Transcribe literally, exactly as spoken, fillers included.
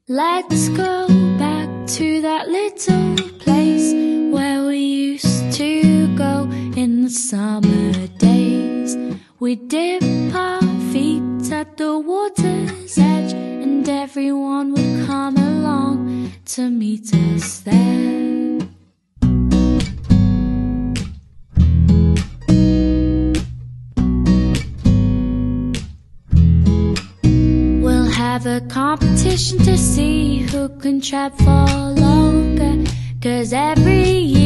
Let's go back to that little place where we used to go in the summer days. We'd dip our feet at the water's edge, and everyone would come along to meet us there. We'll have a competition to see who can trap for longer, 'cause every